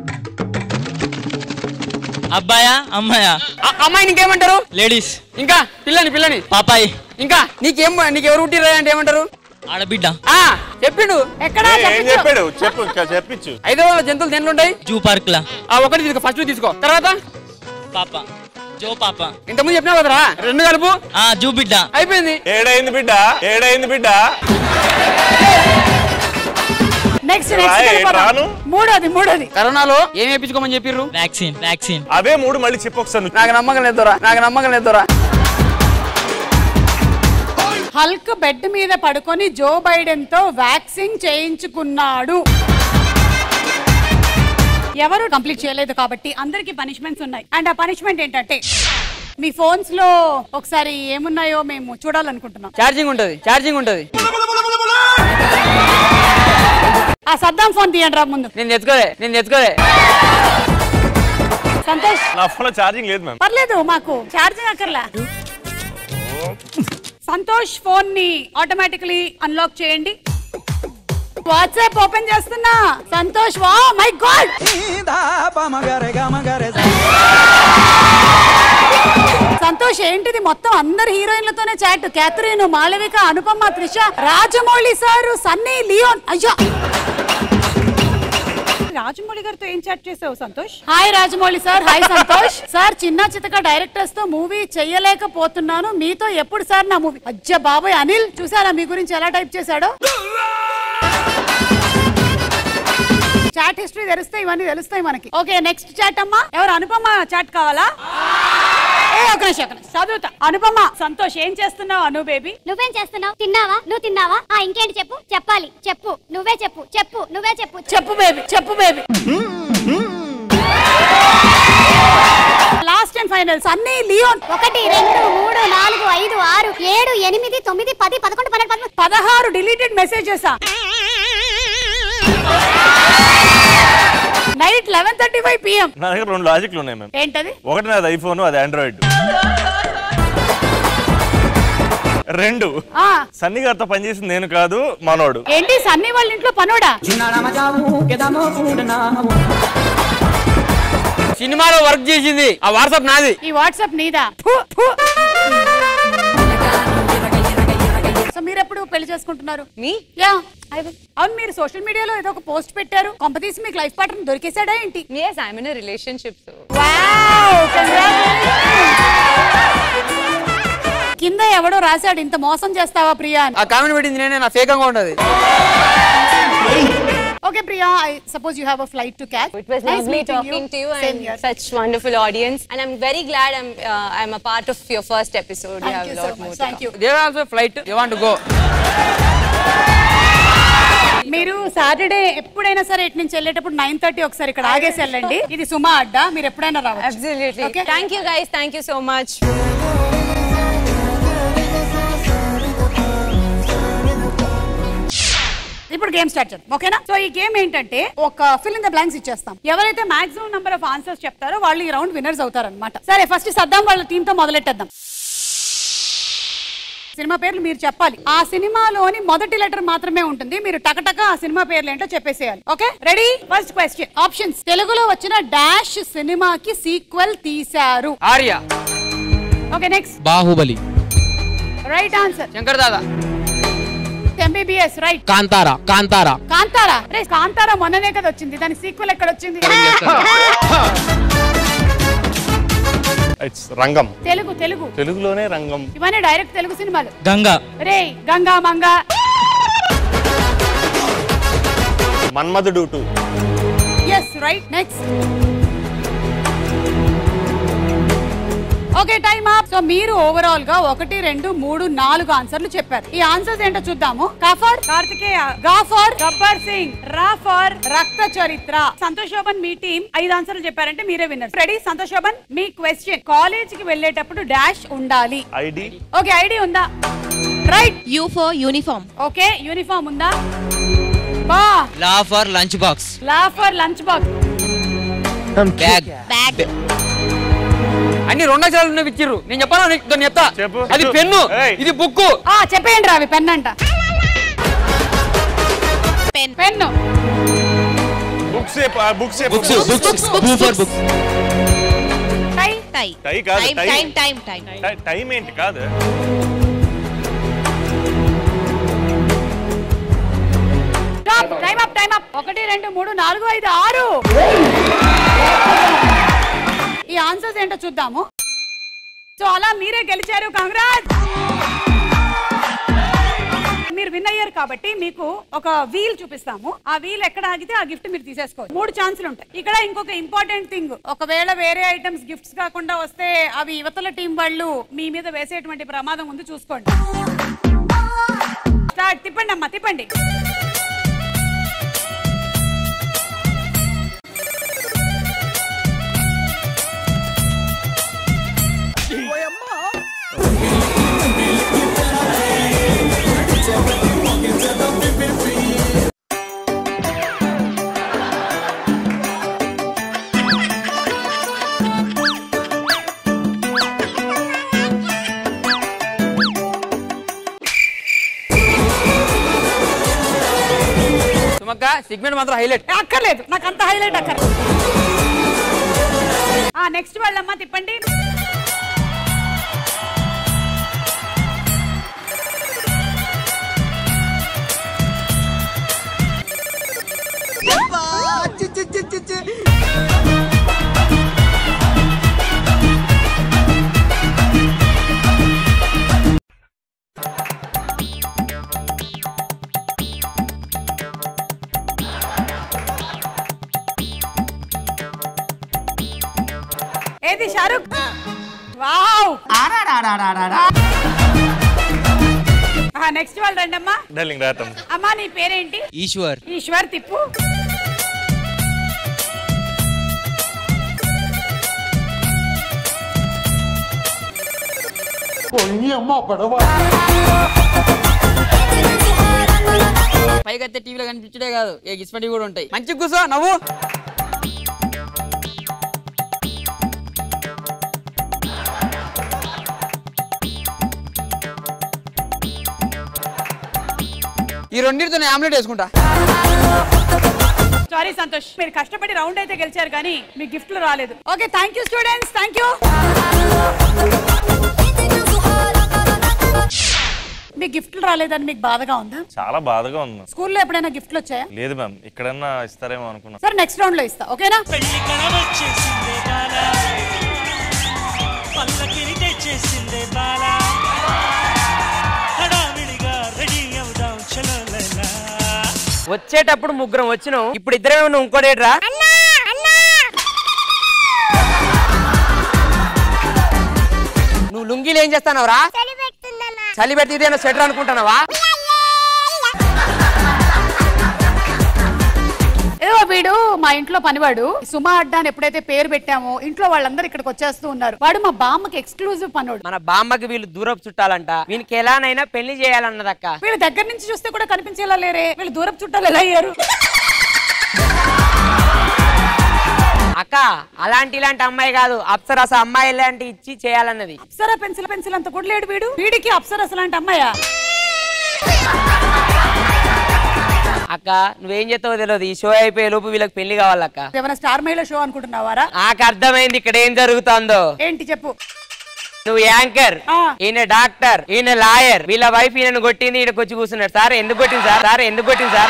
అబ్బాయా అమ్మాయా? అమ్మాయిని ఇంకేమంటారు? లేడీస్. ఇంకా పిల్లని పాపాయి. ఇంకా నీకెవరు పుట్టిరా అంటే ఏమంటారు? ఆడబిడ్డ. చెప్పిండు. ఎక్కడ చెప్పాడు? చెప్పించు. 500 జంతువులు దేంట్లో ఉంటాయి? జూ పార్క్ లా. ఒకటి తీసుకో, ఫస్ట్ తీసుకో. తర్వాత పాప. జో పాప. ఇంతకుముందు చెప్పినావు కదరా, 2 కలుపు. జూ బిడ్డ. అయిపోయింది. ఏడైంది బిడ్డ. నెక్స్ట్ మూడోది. కరోనాలో ఏం వేయించుకోమని చెప్పిర్రు? వ్యాక్సిన్. అవే 3 మళ్ళీ చెప్పు ఒకసారి. నాకు నమ్మకం లేదురా. హల్క్ బెడ్ మీద పడుకొని జో బైడెన్ తో వ్యాక్సిన్ చేయించుకున్నాడు. ఎవరు కంప్లీట్ చేయలేదు కాబట్టి అందరికి పనిష్మెంట్స్ ఉన్నాయి. అండ్ ఆ పనిష్మెంట్ ఏంటంటే మీ ఫోన్స్ లో ఒకసారి ఏమున్నాయో మేము చూడాలనుకుంటున్నాం. ఛార్జింగ్ ఉంటది. ఆ సద్దాం ఫోన్ తీయండి రా ముందు. నేను తెచ్చుకోలే. సంతోష్ నా ఫోన్ లో ఛార్జింగ్ లేదు మ్యామ్. పర్లేదు, మాకు ఛార్జింగ్ అక్కర్లే. సంతోష్ ఫోన్ ని ఆటోమేటికలీ అన్లాక్ చేయండి. వాట్సాప్ ఓపెన్ చేస్తున్నా. Santosh. Wow my god. Santosh ఏంటిది మొత్తం అందరు హీరోయిన్లతోనే chat. Catherine, Malavika, Anupama, Trisha, Rajamouli sir, Sunny Leone. అయ్యో రాజమౌళి గారితో ఏం చాట్ చేసావు Santosh? Hi Rajamouli sir. Hi Santosh sir. చిన్న చితక డైరెక్టర్స్ తో మూవీ చెయ్యలేకపోతున్నాను, మీతో ఎప్పుడు సార్ నా మూవీ? అజ్జ బాబాయ్ అనిల్ చూసారా మీ గురించి ఎలా టైప్ చేశాడో? చాట్ హిస్టరీ తెలిస్తే ఇవన్నీ తెలుస్తాయి మనకి. ఓకే నెక్స్ట్ చాట్ అమ్మా. ఎవరు? అనుపమ చాట్ కావాలా? ఒక నిమిషం చదువుతా. అనుపమ, సంతోష్ ఏం చేస్తున్నావు? అను బేబీ నువ్వేం చేస్తున్నావు? తిన్నావా? నువ్వు తిన్నావా? ఇంకేంటి చెప్పు. చెప్పాలి. చెప్పు. నువ్వే చెప్పు. చెప్పు. నువ్వే చెప్పు. చెప్పు బేబీ. చెప్పు baby. Last and final Sunny Leone. 1 2 3 4 5 6 7 8 9 10 11 12 16 deleted messages. Night 11:35 PM. నా దగ్గర 2 లాజిక్లు ఉన్నాయి మ్యామ్. ఏంటది? ఒకటి నాది ఐఫోన్, అది ఆండ్రాయిడ్. 2 సన్నీ గారితో పనిచేసింది నేను కాదు, మనోడు. ఏంటి సన్నీ వాళ్ళ ఇంట్లో పనోడా? సినిమాలో వర్క్ చేసింది. ఆ వాట్సాప్ నాది. ఈ వాట్సాప్ నీదా? సో మీరు ఎప్పుడు పెళ్లి చేసుకుంటున్నారు? మీ యా అవును. మీరు సోషల్ మీడియాలో ఏదో ఒక పోస్ట్ పెట్టారు. కొంపతీసి మీకు లైఫ్ పార్ట్నర్ దొరికేసాడా ఏంటి? yes I'm in a relationship so wow కింద ఎవడో రాశాడు ఇంత మోసం చేస్తావా ప్రియా? ఆ కామెంట్ పెట్టింది నేనే. నా ఫేక్ అకౌంట్ అది. Okay Priya, I suppose you have a flight to catch. It was nice talking to you and such wonderful audience, and I'm very glad I'm a part of your first episode. Thank you have a lot more. Thank you. There also flight. You want to go? మీరు Saturday ఎప్పుడైనా సరే ఇటు నుంచి వెళ్ళేటప్పుడు 9:30 ఒకసారి ఇక్కడ ఆగేసి వెళ్ళండి. ఇది సుమా అడ్డా, మీరు ఎప్పుడైనా రావచ్చు. Absolutely. Okay. Thank you guys. Thank you so much. ఇప్పుడు గేమ్ స్టార్ట్ చేద్దాం. ఓకేనా? సో ఈ గేమ్ ఏంటంటే ఒక ఫిల్ ఇన్ ద బ్లాంక్స్ ఇచ్చేస్తాం. ఎవరైతే మాక్సిమం నెంబర్ ఆఫ్ ఆన్సర్స్ చెప్తారో వాళ్ళు ఈ రౌండ్ విన్నర్స్ అవుతారన్నమాట. సరే ఫస్ట్ సద్దాం వాళ్ళ టీమ్ తో మొదలెట్టేద్దాం. సినిమా పేర్లు మీరు చెప్పాలి. ఆ సినిమాలోని మొదటి లెటర్ మాత్రమే ఉంటుంది. మీరు టకటక ఆ సినిమా పేర్లు ఏంటో చెప్పేసేయాలి. Okay ready? First question. Options. తెలుగులో వచ్చిన డాష్ సినిమాకి సీక్వెల్ తీశారు. Arya. Okay next. Baahubali. Right answer. Shankar Dada. MBBS right. Kantara. Kantara. Kantara. రే కాంతారా మొన్ననే కదా వచ్చింది, దాని సీక్వెల్ ఎక్కడ వచ్చింది? ఇట్స్ రంగం. తెలుగు. తెలుగులోనే రంగం. ఇవన్నీ డైరెక్ట్ తెలుగు సినిమాలు. గంగా. రే Ganga Manga. Manmadhudu 2. yes right. Next. Okay time up. So మీరు ఓవరాల్ గా 1 2 3 4 ఆన్సర్లు చెప్పారు. ఈ ఆన్సర్స్ ఏంటో చూద్దాము. K for Karthikeya, G for Gabbar Singh, R for Rakta Charitra. Santosh Sobhan మీ టీం 5 ఆన్సర్లు చెప్పారంటే మీరే విన్నర్. రెడీ? సంతోష్ శోభన్ మీ క్వశ్చన్. కాలేజ్ కి వెళ్ళేటప్పుడు డాష్ ఉండాలి. ఐడి. ఓకే ఐడి ఉందా? Right. U for uniform. Okay uniform ఉందా? బా. లా ఫర్ లంచ్ బాక్స్. లా for lunch box. Bag. Bag. అన్ని 2 అక్షరాలు ఇచ్చిర్రు. నేను చెప్పాను చెప్తా. అది పెన్ను, ఇది బుక్. చెప్పేయండి రావి. పెన్ అంట. పెన్ను. బుక్స్. టై. టై కాదు. టైం టైం ఏంటి కాదు. Time up. 1 2 3 4 5 6. ఈ ఆన్సర్స్ ఏంటో చూద్దాము. సో అలా మీరే గెలిచారు. కంగ్రాట్స్. మీరు విన్ అయ్యారు కాబట్టి మీకు ఒక వీల్ చూపిస్తాము. ఆ వీల్ ఎక్కడ ఆగితే ఆ గిఫ్ట్ మీరు తీసేసుకోవచ్చు. 3 ఛాన్సులు ఉంటాయి. ఇక్కడ ఇంకొక ఇంపార్టెంట్ థింగ్, ఒకవేళ వేరే ఐటమ్స్ గిఫ్ట్స్ కాకుండా వస్తే అవి యువతల టీం వాళ్ళు మీ మీద వేసేటువంటి ప్రమాదం ఉంది, చూసుకోండి. స్టార్ట్. తిప్పండి అమ్మా, తిప్పండి. సిగ్మెంట్ మాత్రం హైలైట్ అక్కర్లేదు, నాకు అంత హైలైట్ అక్కర్లేదు. నెక్స్ట్ వాళ్ళమ్మా తిప్పండి. ఏది షారుఖ్? వావ్. నెక్స్ట్ వాళ్ళు రండి అమ్మా. డార్లింగ్ రాతం. అమ్మా నీ పేరేంటి? ఈశ్వర్. ఈశ్వర్ తిప్పు. పైకైతే టీవీలో కనిపించడే కాదు ఏ గిస్పటి కూడా ఉంటాయి. మంచి కూర్చో నవ్వు. ఈ రెండింటితో నేను ఆమ్లెట్ వేసుకుంటా. సారీ సంతోష్, మీరు కష్టపడి రౌండ్ అయితే గెలిచారు కానీ మీ గిఫ్ట్లు రాలేదు. Okay thank you students, thank you. మీ గిఫ్ట్లు రాలేదని మీకు బాధగా ఉందా? చాలా బాధగా ఉంది. స్కూల్లో ఎప్పుడైనా గిఫ్ట్లు వచ్చాయా? లేదు మ్యామ్, ఎక్కడన్నా ఇస్తారేమో అనుకున్నా. సరే నెక్స్ట్ రౌండ్ లో ఇస్తా, ఓకేనా? వచ్చేటప్పుడు ముగ్గురం వచ్చినాం, ఇప్పుడు ఇద్దరే ఉన్నాం. ఇంకోటేట్రా? నువ్వు లుంగీలు ఏం చేస్తానవరా? చలి పెడితే స్వెటర్ అనుకుంటున్నావా? ఏదో వీడు మా ఇంట్లో పనివాడు. సుమా అడ్డా అని ఎప్పుడైతే పేరు పెట్టామో ఇంట్లో వాళ్ళందరూ ఇక్కడికి వచ్చేస్తూ ఉన్నారు. వాడు మా బామ్మకి ఎక్స్క్లూజివ్ పనోడు. మన బామ్మకి వీళ్ళు దూరపు చుట్టాలంట. వీనికి ఎలానైనా పెళ్లి చేయాలన్నదక్క. వీళ్ళు దగ్గర నుంచి చూస్తే కూడా కనిపించేలా లేరే. వీళ్ళు దూరపు చుట్టాలు ఎలా అయ్యారు? అక్క ఇలాంటి అమ్మాయి కాదు, అప్సరస అమ్మాయి లాంటి ఇచ్చి చేయాలన్నది. అప్సరా పెన్సిల్ అంత కూడా లేడు వీడు. వీడికి అప్సరస లాంటి అమ్మాయా? అక్క నువ్వేం చేస్తావో తెలియదు. ఈ షో అయిపోయే లోపు వీళ్ళకి పెళ్లి కావాలక్క. ఏమైనా స్టార్ మహిళ షో అనుకుంటున్నావారా? నాకు అర్థమైంది ఇక్కడ ఏం జరుగుతుందో. ఏంటి చెప్పు. నువ్వు యాంకర్, ఈయన డాక్టర్, ఈయన లాయర్. వీళ్ళ వైఫ్ ఈయనను కొట్టింది, ఈయనకు వచ్చి కూర్చున్నాడు. సార్ ఎందుకు కొట్టింది సార్? సార్ ఎందుకు కొట్టింది సార్?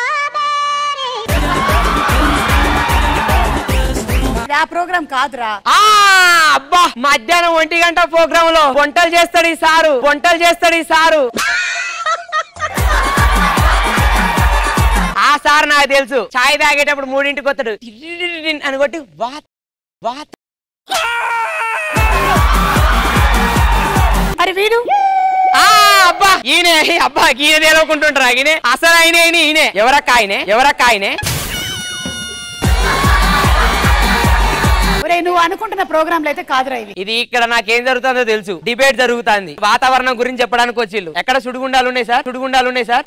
ఆ ప్రోగ్రామ్ కాదురా. అబ్బా మధ్యాహ్నం 1 గంట ప్రోగ్రామ్ లో వంటలు చేస్తాడు ఈ సారు, వంటలు చేస్తాడు ఈ సారు. ఆ సార్ నాకు తెలుసు. చాయ్ తాగేటప్పుడు 3ంటికి వస్తాడు అని కొట్టి మరి వీడు అబ్బా ఈయనే. అబ్బా ఈయన తెలవకుంటుంటారా? ఈయనే అసలు ఈయనే. ఎవరక్క ఆయనే? నువ్వు అనుకుంటున్న ప్రోగ్రామ్ లో అయితే కాదురా ఇవి. ఇది ఇక్కడ నాకేం జరుగుతుందో తెలుసు. డిబేట్ జరుగుతుంది. వాతావరణం గురించి చెప్పడానికి వచ్చిళ్ళు. ఎక్కడ సుడిగుండాలు ఉన్నాయి సార్?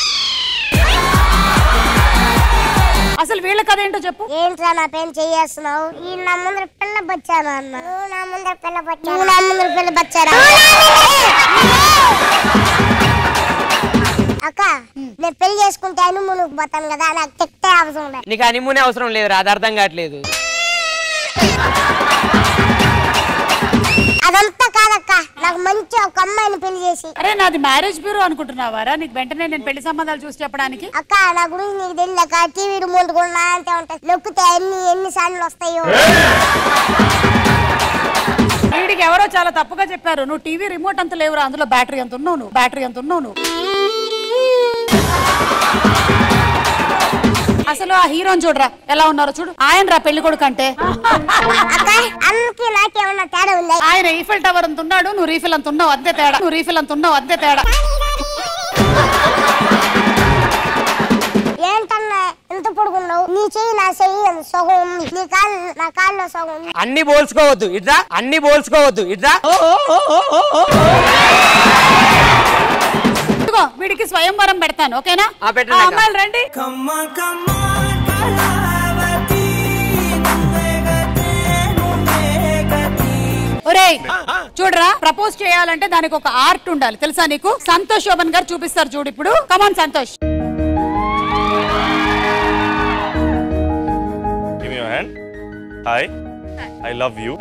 అసలు వీళ్ళ కథ ఏంటో చెప్పు. ఏంట్రా నా పేరు చేస్తున్నావు? ఈ నా ముందర పిల్ల బచ్చాను అన్న. నా ముందర పిల్ల బచ్చారా? అక్క నేను పెళ్లి చేసుకుంటే హనీమూన్కి పోతాను కదా, నాకు తెక్తే అవసరం లేదు. నీకు హనీమూనే అవసరం లేదు, అది అర్థం కావట్లేదు. అదంతా కాదక్క, నాకు మంచి ఒక అమ్మాయిని పెళ్లి చేసి. అరే నాది మ్యారేజ్ బ్యూరో అనుకుంటున్నావారా? నీకు వెంటనే నేను పెళ్లి సంబంధాలు చూసి చెప్పడానికి. అక్క నా గురించి నీకు తెలియక టీవీ రిమోట్ కూడా అంతే ఉంటాయి. నొక్కితే ఎన్ని సార్లు వస్తాయో. వీడికి ఎవరో చాలా తప్పుగా చెప్పారు. నువ్వు టీవీ రిమోట్ అంత లేవురా, అందులో బ్యాటరీ ఎంత ఉన్నావు నువ్వు. అసలు ఆ హీరోని చూడరా ఎలా ఉన్నారో చూడు. ఆయన రా పెళ్లి కొడుకు అంటే. ఆయన ఈఫిల్ టవర్ అంత ఉన్నాడు, నువ్వు రీఫిల్ అంత ఉన్నావు, అంతే తేడా. ఏంటన్నా ఎంత పొడుగున్నావు? నీ చెయ్యి నా చెయ్యి సగం ఉంది, నీ కాళ్ళు నా కాళ్ళలో సగం ఉంది. అన్ని పోల్చుకోవద్దు ఇట్లా. వీడికి స్వయంవరం పెడతాను, ఓకేనా? అమ్మాయిలు రండి. ఒరేయ్ చూడరా, ప్రపోజ్ చేయాలంటే దానికి ఒక ఆర్ట్ ఉండాలి, తెలుసా నీకు? సంతోష్ శోభన్ గారు చూపిస్తారు చూడు ఇప్పుడు. Come on Santosh. Give me your hand. Hi. I love you.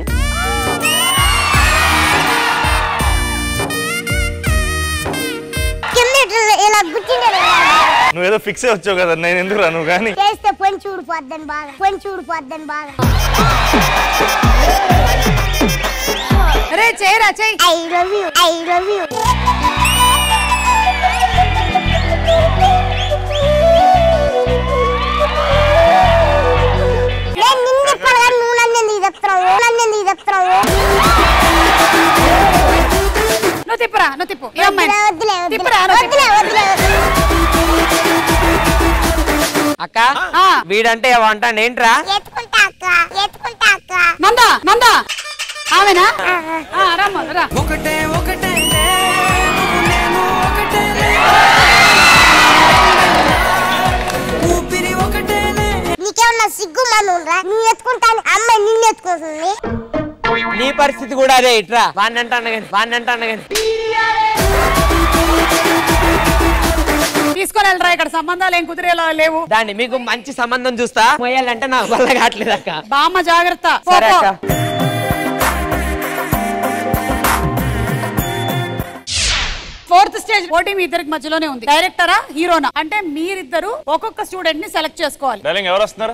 నువ్వేదో ఫిక్స్ వచ్చావు కదా, నేను ఎందుకు రాను? కానీ చేస్తే పొంచి ఊడిపోద్దని బాగా. అరే చేయరా చెయ్. I love you. నేను నిన్ను ఎప్పుడు నువ్వు నన్ను చెప్తున్నావు. నువ్వు తిప్పరా, నువ్వు తిప్పు. ఈ అమ్మాయి తిప్పరా. అక్క వీడంటే అంటాను ఏంట్రా? నందా నందా ఆమెనా? రమ్మ రా. ఒకటే ఒకటే ఊపిరి ఒకటే. నీకేమన్నా సిగ్గు మనూరా? నీ ఎత్తుకుంటాను అమ్మాయి నిన్ను ఎత్తుకుంటుంది. నీ పరిస్థితి కూడా అదే ఇట్రా. వాడిని అంటాను కానీ తీసుకొని వెళ్ళరా, ఇక్కడ సంబంధాలు ఏం కుదిరేలా లేవు. దాన్ని మీకు మంచి సంబంధం చూస్తా. మొయ్యాలంటే నాకు వల్ల కావట్లేదు అక్క. బామ్మ జాగ్రత్త. సరే అక్క. ఫోర్త్ స్టేజ్ పోటీ మీ ఇద్దరికి మధ్యలోనే ఉంది. డైరెక్టరా హీరోనా అంటే మీరిద్దరు ఒక్కొక్క స్టూడెంట్ ని సెలెక్ట్ చేసుకోవాలి. డార్లింగ్ ఎవరు వస్తున్నారు?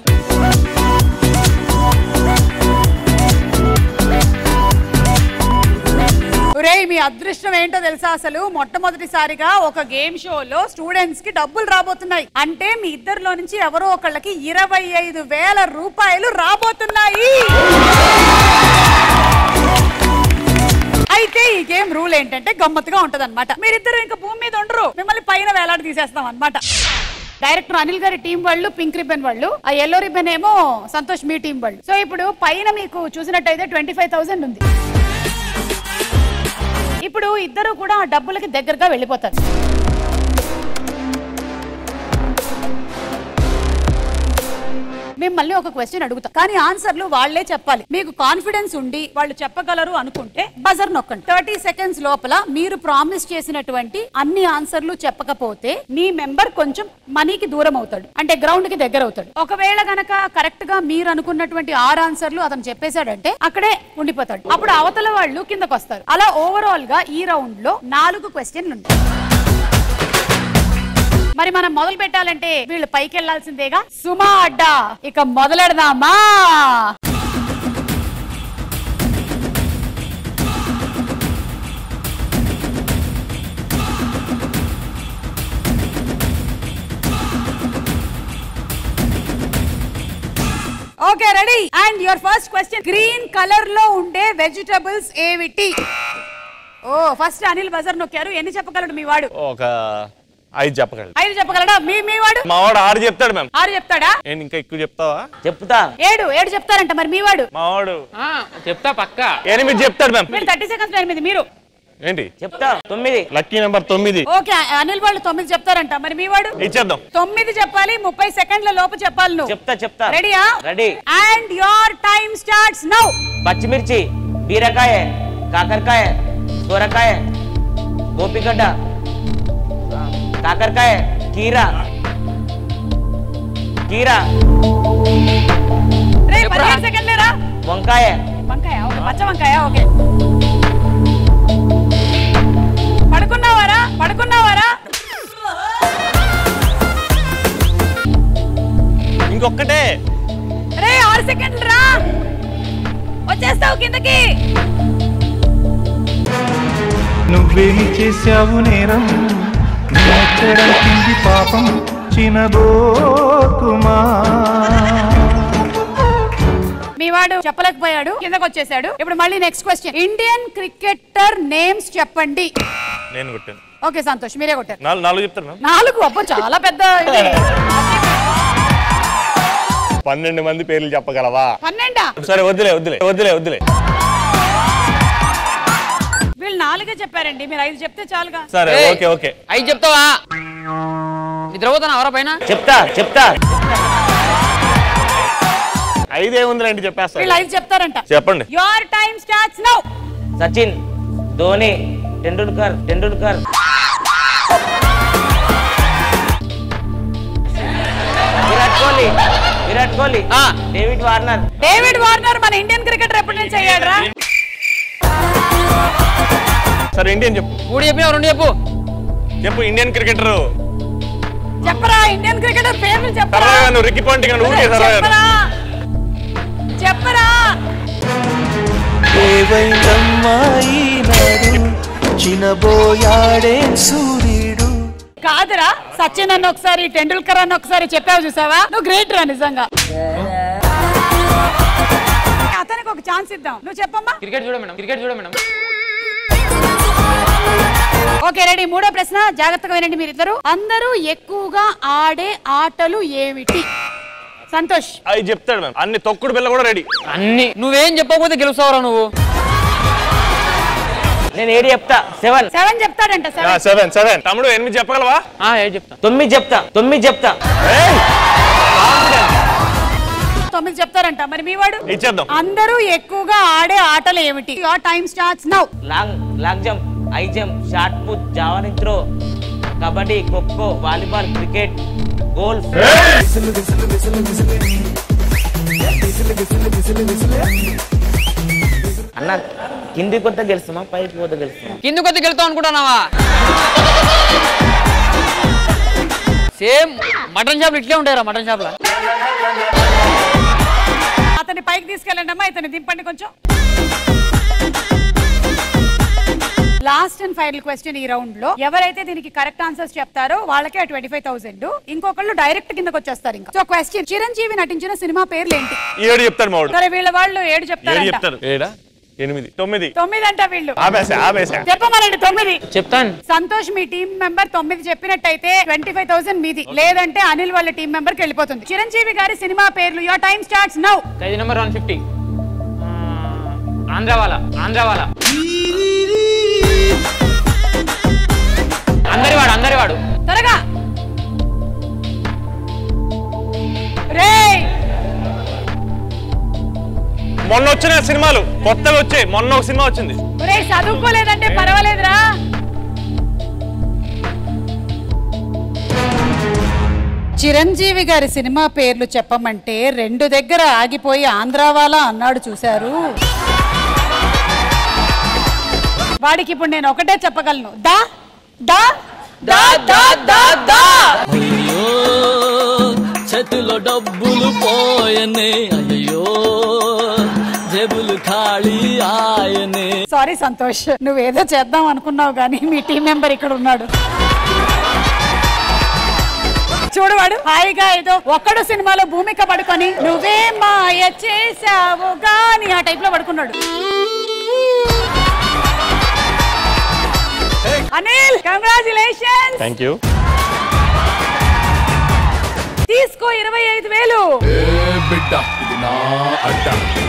మీ అదృష్టం ఏంటో తెలుసా? అసలు మొట్టమొదటిసారిగా ఒక గేమ్ షోలో స్టూడెంట్స్ కి డబ్బులు రాబోతున్నాయి. అంటే మీ ఇద్దరిలో నుంచి ఎవరో ఒకళ్ళకి 25,000 రూపాయలు రాబోతున్నాయి. అయితే ఈ గేమ్ రూల్ ఏంటంటే గమ్మత్తుగా ఉంటది అనమాట. మీరిద్దరు ఇంకా భూమి మీద ఉండరు, మిమ్మల్ని పైన వేలాడి తీసేస్తాం అనమాట. డైరెక్టర్ అనిల్ గారి టీం వాళ్ళు పింక్ రిబ్బన్ వాళ్ళు, ఆ ఎల్లో రిబ్బన్ ఏమో సంతోష్ మీ టీం వాళ్ళు. సో ఇప్పుడు పైన మీకు చూసినట్టయితే 25,000 ఉంది. ఇప్పుడు ఇద్దరు కూడా ఆ డబ్బులకి దగ్గరగా వెళ్ళిపోతారు. మిమ్మల్ని ఒక క్వశ్చన్ అడుగుతా, కానీ ఆన్సర్లు వాళ్లే చెప్పాలి. మీకు కాన్ఫిడెన్స్ ఉండి వాళ్ళు చెప్పగలరు అనుకుంటే బజర్ నొక్కండి. 30 సెకండ్స్ లోపల మీరు ప్రామిస్ చేసినటువంటి అన్ని ఆన్సర్లు చెప్పకపోతే మీ మెంబర్ కొంచెం మనీకి దూరం అవుతాడు, అంటే గ్రౌండ్ కి దగ్గర అవుతాడు. ఒకవేళ గనక కరెక్ట్ గా మీరు అనుకున్నటువంటి 6 ఆన్సర్లు అతను చెప్పేశాడంటే అక్కడే ఉండిపోతాడు. అప్పుడు అవతల వాళ్ళు కిందకు వస్తారు. అలా ఓవరాల్ గా ఈ రౌండ్ లో 4 క్వశ్చన్లు ఉంటాయి. మరి మనం మొదలు పెట్టాలంటే వీళ్ళు పైకి వెళ్లాల్సిందేగా. సుమా అడ్డా, ఇక మొదలెడదామా? Okay ready. And your first question, green colour లో ఉండే వెజిటబుల్స్ ఏమిటి? ఓ ఫస్ట్ అనిల్ బజర్ నొక్కారు. ఎన్ని చెప్పగలడు మీ వాడు? ఒక 5 చెప్పగలడు. 5 చెప్పగలడా? మీ వాడు? మా వాడు 6 చెప్తాడు మ్యామ్. 6 చెప్తాడా? నేను ఇంకా ఎక్కువ చెప్తావా? చెప్తా. 7 చెప్తారంట. మరి మీ వాడు? మా వాడు చెప్తా పక్క 8 చెప్తాడు మ్యామ్. మీరు 30 సెకండ్స్ 8. మీరు ఏంటి చెప్తా? 9. Lucky number 9. ఓకే అనిల్ వాళ్ళు 9 చెప్తారంట. మరి మీ వాడు? ఇచ్చేద్దాం. 9 చెప్పాలి. 30 సెకండ్ల లోపు చెప్పాలి నువ్వు. చెప్తా. రెడీయా? Ready. And your time starts now. పచ్చిమిర్చి, బీరకాయ, కాకరకాయ, సొరకాయ, గోపిగడ్డ, కాకరకాయ, కీరా. 15 సెకండ్లేరా? వంకాయ. ఓకే. పచ్చ వంకాయ. ఓకే. పడుకున్నావారా? ఇంకొక్కటే. 6 సెకండ్లు రా, వచ్చేస్తావు కిందకి. నువ్వేమి చేశావు నేరం, కింది పాపం చినబోకుమా. మీ వాడు చెప్పలేకపోయాడు, కిందకు వచ్చేసాడు. ఇప్పుడు మళ్ళీ next question, Indian cricketer names చెప్పండి. నేను కొట్టాను. ఓకే సంతోష్ మీరే కొట్టారు. 4 చెప్తాను. 4? అబ్బో చాలా పెద్ద. 12 మంది పేర్లు చెప్పగలవా? 12? సరే వద్దులే. వీళ్ళు 4 చెప్పారండి, మీరు 5 చెప్తే చాలుగా. సరే ఓకే. 5 చెప్తావా? నిద్రపోతాను ఎవరా పైన? చెప్తా. 5 ఏముందిలేండి చెప్పేస్తా. వీళ్ళు 5 చెప్తారంట. చెప్పండి. Your time starts now. Sachin, Dhoni, Tendulkar, Virat Kohli, David Warner. మన ఇండియన్ క్రికెటర్ ఎప్పటి నుంచి అయ్యాడు రా? సరే ఇండియన్ చెప్పు. 3 చెప్పినా 2 చెప్పు. ఇండియన్ క్రికెటర్ చెప్పరా? ఇండియన్ క్రికెటర్ పేర్లు చెప్పరా? నువ్వు రిక్కీ పాంటింగ్ చెప్పరా? చినబోయాడే సూర్యుడు. కాదురా, సచిన్ అన్న ఒకసారి, టెండూల్కర్ అన్న ఒకసారి చెప్పావు చూసావా? నువ్వు గ్రేట్ రా నిజంగా. అతనికి ఒక ఛాన్స్ ఇద్దాం. నువ్వు చెప్పమ్మా. క్రికెట్ చూడ మేడం. Okay ready. మూడో ప్రశ్న జాగ్రత్తగా వినండి మీరిద్దరు. అందరూ ఎక్కువగా ఆడే ఆటలు ఏమిటి? సంతోష్. అవి చెప్తాడు మ్యామ్. అన్ని తొక్కుడు బిల్ల కూడా రెడీ. అన్ని నువ్వేం చెప్పకపోతే గెలుస్తావురా నువ్వు. నేను 7 చెప్తా. 7 చెప్తాడంట. 7 తమ్ముడు 8 చెప్పగలవా? 7 చెప్తా. 9 చెప్తా. 9 చెప్తారంట. మరి మీ వాడు? ఇచ్చేద్దాం. అందరూ ఎక్కువగా ఆడే ఆటలు ఏమిటి? Your time starts now. Long jump, high jump, shot put, javelin throw, kabaddi, khokho, volleyball, cricket, golf. అన్న కింది కొత్త గెలుస్తామా పైకి పోతే గెలుస్తామా? కింది కొత్త గెలుస్తావు అనుకుంటున్నావా? సేమ్ మటన్ షాప్లు ఇట్లే ఉంటాయిరా. మటన్ షాప్లో అతన్ని పైకి తీసుకెళ్ళండి అమ్మా. ఇతన్ని దింపండి కొంచెం. లాస్ట్ అండ్ ఫైనల్ క్వశ్చన్ ఈ రౌండ్ లో. ఎవరైతే దీనికి కరెక్ట్ ఆన్సర్స్ చెప్తారో వాళ్ళకే 25,000. ఇంకొకళ్ళు డైరెక్ట్ కిందకి వచ్చేస్తారు. ఇంకా సో క్వశ్చన్, చిరంజీవి నటించిన సినిమా పేర్లు ఏంటి? 7 చెప్తారు మావాడు. సరే వీళ్ళ వాళ్ళు 7 చెప్తారు. 7 8 9 అంట వీళ్ళు. ఆపేసా చెప్పమనండి. 9 చెప్తాను. సంతోష్ మీ టీం మెంబర్ 9 చెప్పినట్టయితే 25,000 మీది. లేదంటే అనిల్ వాళ్ళ టీం మెంబర్ కి వెళ్ళిపోతుంది. చిరంజీవి గారి సినిమా పేర్లు. Your time starts now. Khaidi number 150, Andhrawala, Andarivaadu. త్వరగా రే. మొన్న వచ్చిన సినిమాలు కొత్తగా వచ్చాయి. మొన్న ఒక సినిమా వచ్చింది. రే చదువుకోలేదంటే పర్వాలేదురా. చిరంజీవి గారి సినిమా పేర్లు చెప్పమంటే 2 దగ్గర ఆగిపోయి ఆంధ్రావాలా అన్నాడు చూశారు. వాడికి ఇప్పుడు నేను ఒకటే చెప్పగలను. దా దా దా దా దా దా. చేతిలో డబ్బులు పోయనే, అయ్యో జేబులు ఖాళీ ఆయనే. సారీ సంతోష్, నువ్వేదో చేద్దాం అనుకున్నావు కానీ మీ టీం మెంబర్ ఇక్కడ ఉన్నాడు. చూడవాడు హాయిగా ఏదో ఒక్కడు సినిమాలో భూమిక పడుకొని నువ్వే మాయ చేసావు గాని ఆ టైప్ లో పడుకున్నాడు. అనిల్ కంగ్రాచులేషన్స్. Thank you. తీసుకో 25,000. బిడ్డ ఇది నా అడ్డ.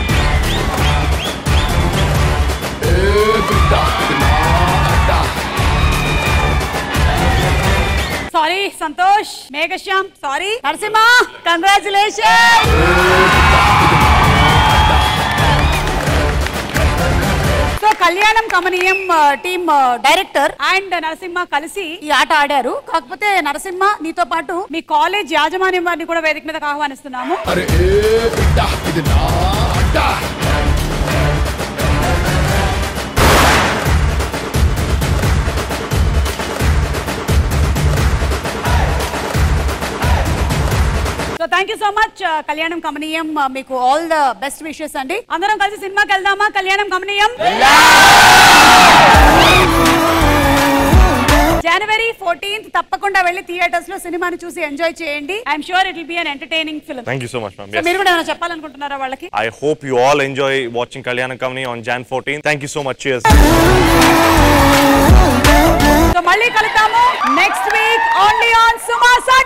బిడ్డ ఇది నా అడ్డ. Sorry Santosh. Meghashyam sorry. Narasimha congratulations. So Kalyanam Kamaneeyam team director and Narasimha కలిసి ఈ ఆట ఆడారు. కాకపోతే నరసింహ నీతో పాటు మీ కాలేజ్ యాజమాన్యం వారిని కూడా వేదిక మీదకి ఆహ్వానిస్తున్నాము. So thank you so much Kalyanam Kamaneeyam. మీకు ఆల్ ద బెస్ట్ విషెస్ అండి. అందరం కలిసి సినిమాకి వెళ్దామా? కళ్యాణం కమనీయం January 14th తప్పకుండా వెళ్ళి థియేటర్స్ లో సినిమాని చూసి ఎంజాయ్ చేయండి. I'm sure it will be an entertaining film. Thank you so much, ma'am. మీరు కూడా ఏమైనా చెప్పాలనుకుంటున్నారా వాళ్ళకి? I hope you all enjoy watching Kalyanam Company on Jan 14th. Thank you so much. Cheers. So మళ్ళీ కలుద్దాము next week only on Suma.